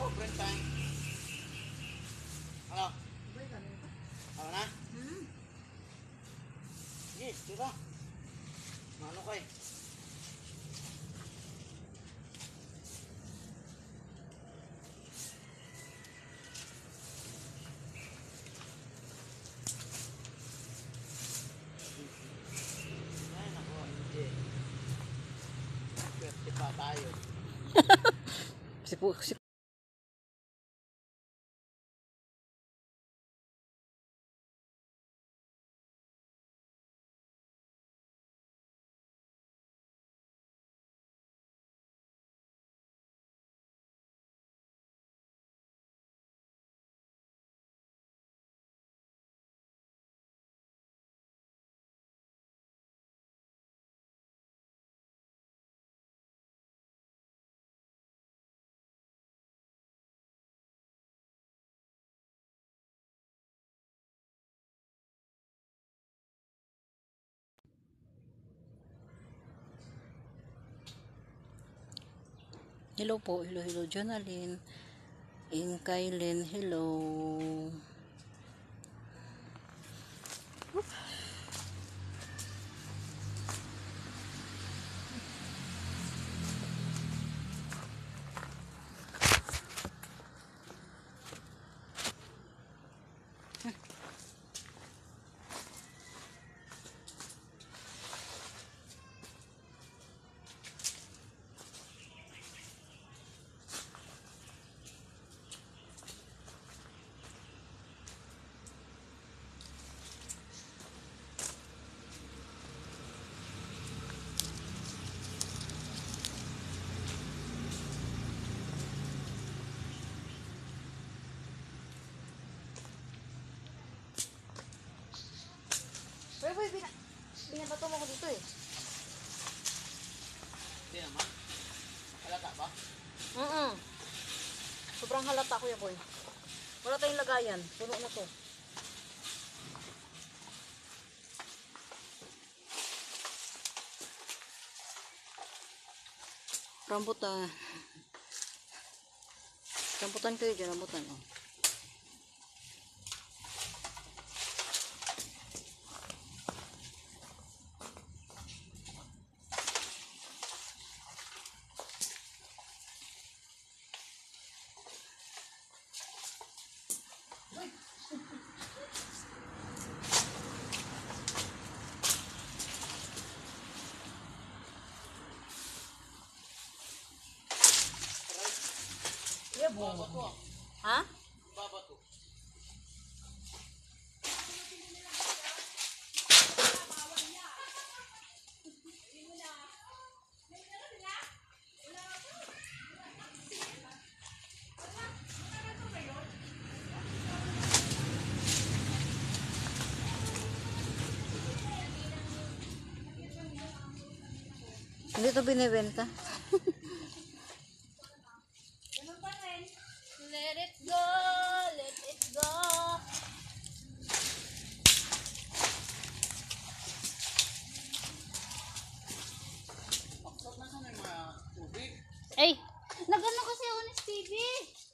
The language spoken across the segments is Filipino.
print time. Ano? Ano na? Sige, tira. Ano kay? Ay, naku, hindi. Swerte pa tayo. Si Hello po, hello Jonalyn, Kylin, hello. Boy, binabato mo ko dito eh. Hindi naman. Halata ba? Sobrang halata, Kuya Boy. Wala tayong lagayan. Puno na to. Rambutan. Rambutan kayo dyan, rambutan. Oh. Yeah, boy. Ha? Babato. Hindi to binibenta. Let it go, let it go. Bakit nasan yung mga tubig? Ay, nagano kasi ako ni Stevie.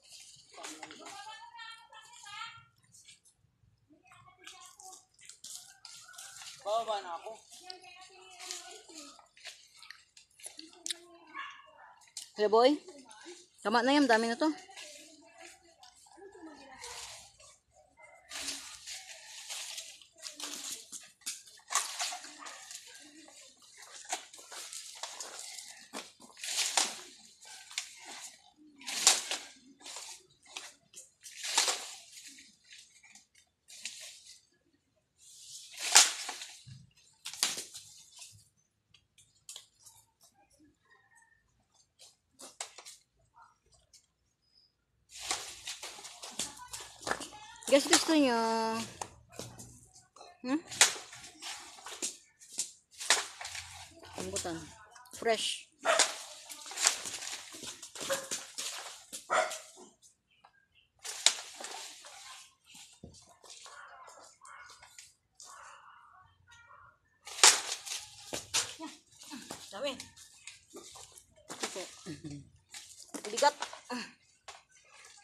Bababa na ako. Kuya Boy, tama na yan, dami na to. Guys, gusto nyo? Rambutan. Fresh. Dami. Ito po. Bigat.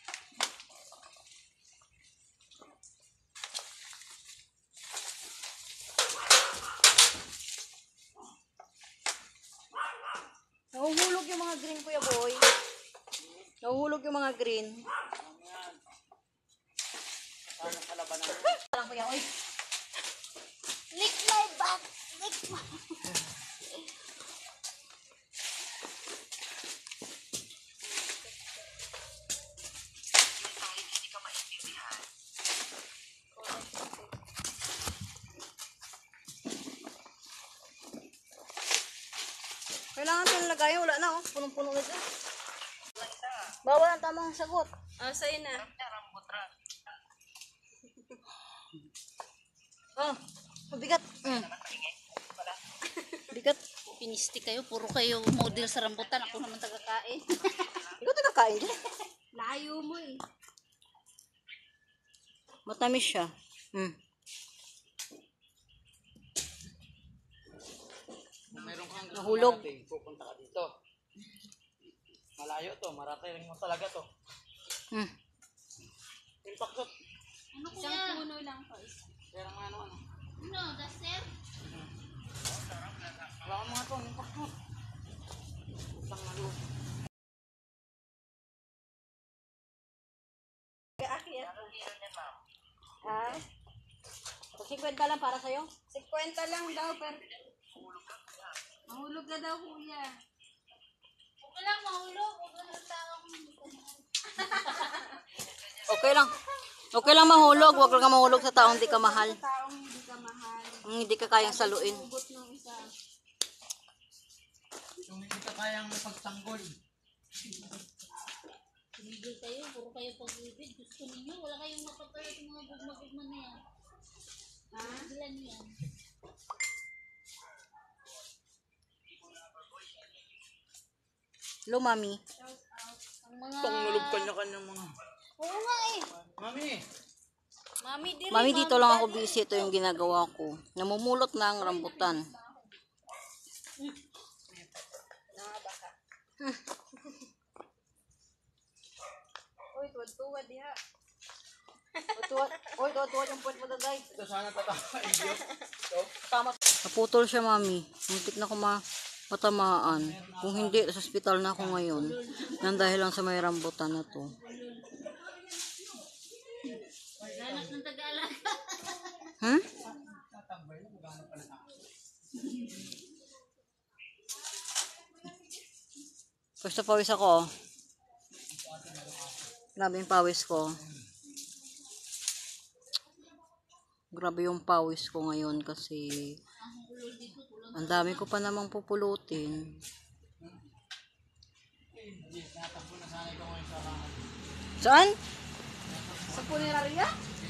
mga green, Kuya Boy. Nahuhulog yung mga green. Yan. Paano kalabanan mo? Parang Kuya, oy. Lick my back! Lick my... Kailangan ito nilagay. Wala na, oh. Punong-puno na dyan. Bawal ang tamang sagot. Ah, sa'yo na. Oh, mabigat. Bigat. Pinistik kayo. Puro kayo model sa rambutan. Ako naman tagakain. Ikaw tagakain dyan. Layo mo eh. Matamis siya. Kung meron kang gusto Nahulog. marating, pupunta ka dito. Malayo to, marating mo talaga to. Yung paksot. Ano ko yan? Puno lang po. Pero ano. No, that's it. Wala ka mga to, yung paksot. Isang maluot. Ah. 50 lang para sa'yo. 50 lang daw, pero... Mahulog ka daw, kuya. Huwag ka lang mahulog. Huwag ka lang taong... Okay lang. Okay lang mahulog. Huwag lang mahulog sa taong hindi ka mahal. Taong hindi ka mahal. Hindi ka kayang saluin. Hugot ng isa. Yung hindi ka kayang pagtanggol. Tumigil kayo. Puro kayo pag-ibig. Gusto ninyo. Wala kayong mapatala sa mga gugma-gugma na yan. Ha? Gilan yan. Hello, Mami. Ang mga... Itong nulog kanya-kanyang mga... Oo nga eh. Mami! Mami, diri. Mami, dito lang ako busy. Ito yung ginagawa ko. Namumulot na ang rambutan. Uy, tuwad-tuwad diha. Oy, tuwad yung puwet mo dagay. Ito sana tatakain yun. Tama. Naputol siya, Mami. Muntik na ko matamaan. Kung hindi, sa ospital na ako ngayon. Nang dahil lang sa may rambutan na to. Ganak ng Tagalog. Basta pawis ako. Grabe yung pawis ko. Grabe yung pawis ko ngayon kasi ang dami ko pa namang pupulutin. Saan? Sa punerarya?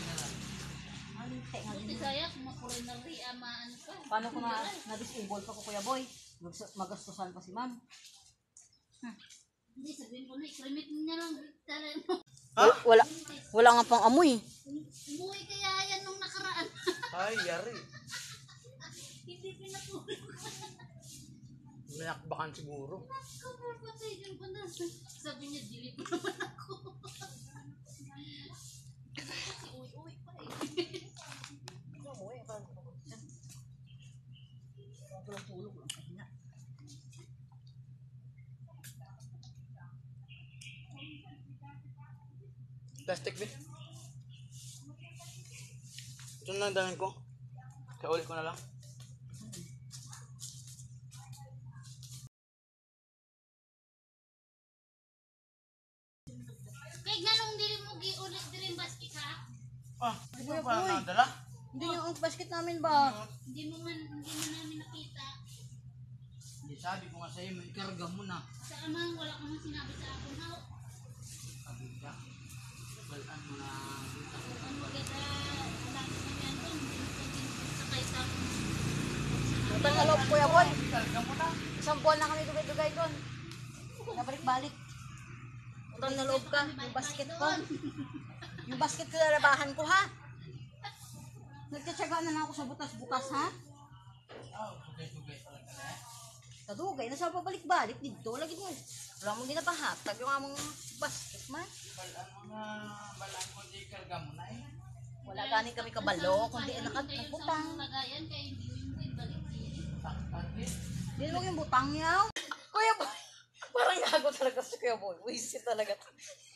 Buti Buti saya, kumapunerarya, maan ka. Paano ko na-disable pa ko, Kuya Boy? Magastusan pa si Ma'am. Hindi, sabihin ko na, ikrimit niya lang. Tarin mo. Wala nga pang amoy. Umuwi kaya yan nung nakaraan. Ay, yari. Hindi pinatulog. Minakbakan siguro. Kapapatay yung pala. Sabi niya, delete mo naman ako. Kasi uwi-uwi pa eh. Plastic ba? Ito na ang damin ko. Kaya ulit ko na lang. Kaya ganong dili mo giulit din basket ha? Ah, hindi mo pa nadala? Hindi yung basket namin ba? Hindi mo namin nakita. Hindi, sabi ko nga sa'yo, may ikarga mo na. Sa amang wala ka man sinabi sa akin. How? Sabi ka, balaan mo na. Ang maganda, wala ko na yan doon. Hindi ko sakay sa Utang na loob, Kuya Boy. Ikarga mo na. Isang buwan na kami dugay-dugay doon. Nabalik-balik. Utang na loob ka. Yung basket ko. Yung basket ko na labahan ko, ha? Nagtsatsaga na lang ako sa butas-butas, ha? Oh, tugay-tugay talaga na. Kadugay na sa pabalik-balik dito. Lagi mo. Wala mong ginapahatag yung among basket, man. Balaan ko di ikarga mo na eh. Wala ganing kami kabalo, kundi nakatutang. lagayan kaya hindi mo din balik din. Takpan din. Hindi mo yung butang yaw. Kuya Boy, parang Gago talaga si Kuya Boy. Wisit talaga to.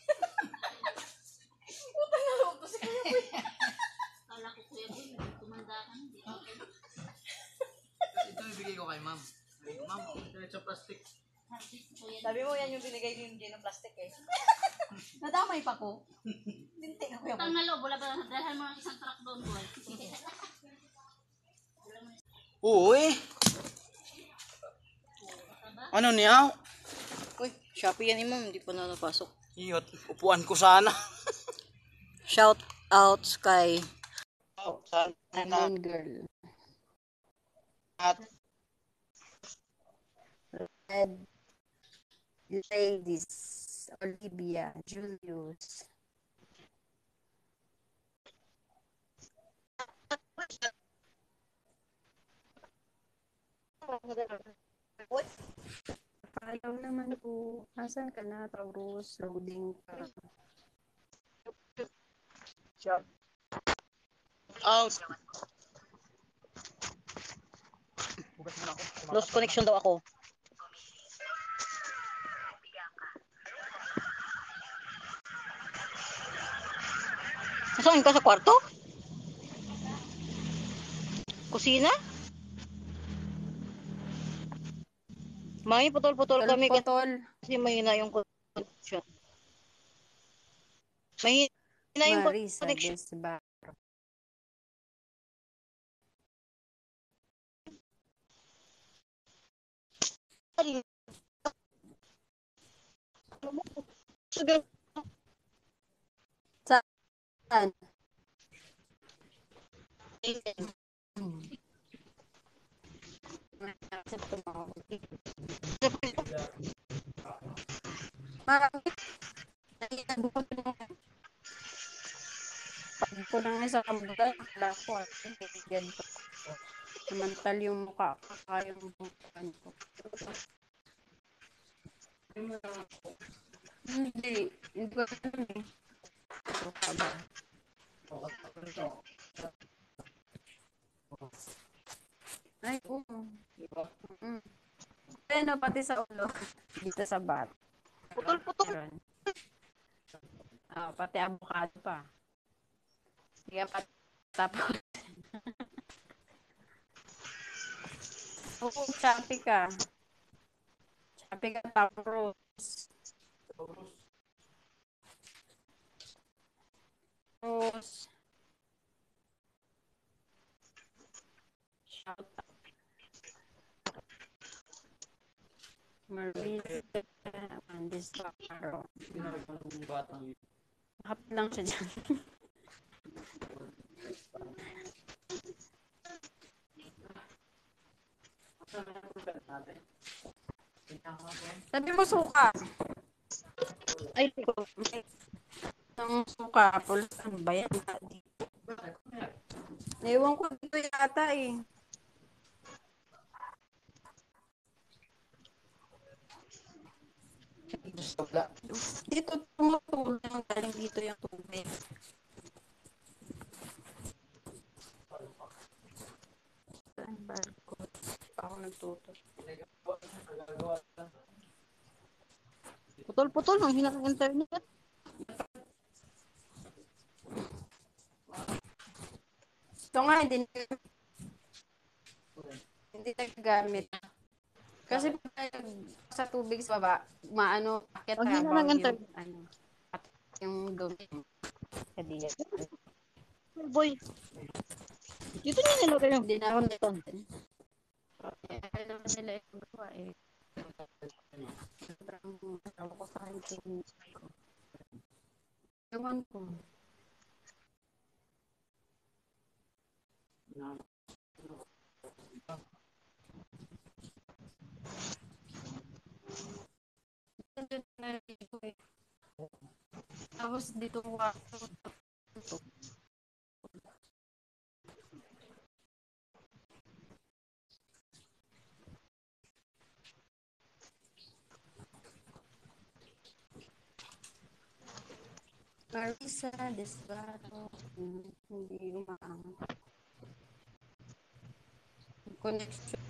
Utang na loob to si Kuya Boy. Kala ko kuya boy, tumanda ka hindi. Ito ibigay ko kay ma'am. Ma'am, ito sa plastic. Kuya, Sabi mo yan yung binigay ni MJ ng plastic eh. Nadamay pa ko. Binti na Kuya utang Boy. na loob, wala ba? Dalhan mo ng isang truck doon, boy. Uy! Ano niya? Uy, Shopee yan imam. Hindi pa na napasok. Iyot, upuan ko sana. Shout out kay Main girl. At Red Ladies. Olivia. Julius. Follow naman po. Asan ka na, Taurus? Loading ka. out. lost connection daw ako. Nasaan ka sa kwarto? Kusina? May putol-putol kami Potol. kasi mahina yung connection. Mahina yung Marisa connection. Desba. Saan? Marami. Pag ko lang isa kamuda, akala ko, bibigyan ko. Samantal yung mukha ko, kaya yung bukan ko. Hindi ko ganun eh. Mukha ba? Ay, oo. Pero pati sa ulo, dito sa bat. Putol-putol. Pati avocado pa. Sige pa tapos. Oo, choppy ka. Choppy ka tapos. Tapos. Shout out. Marisa. Andis Paro. Nakapit lang siya dyan. Sabi mo suka. Ay, ko. Ang suka. Pulas ano ba yan? Ewan ko dito yata eh. Dito tumutulong galing dito yung tubig. Saan barcode? Ako nagtuto. Putol-putol. Ang hina ng internet. Ito nga, hindi nagagamit. Kasi pag sa tubig sa baba, maano, akit Ang hina habang ng yung, internet. yung dumi. Kadiya. Boy. Dito niya nilagay yung Hindi na ako content. Kaya naman nila yung gawa eh. Sobrang ako ko sa akin. Ewan ko. Tapos dito ko Marisa Desbaro. Hindi umaangat. Connection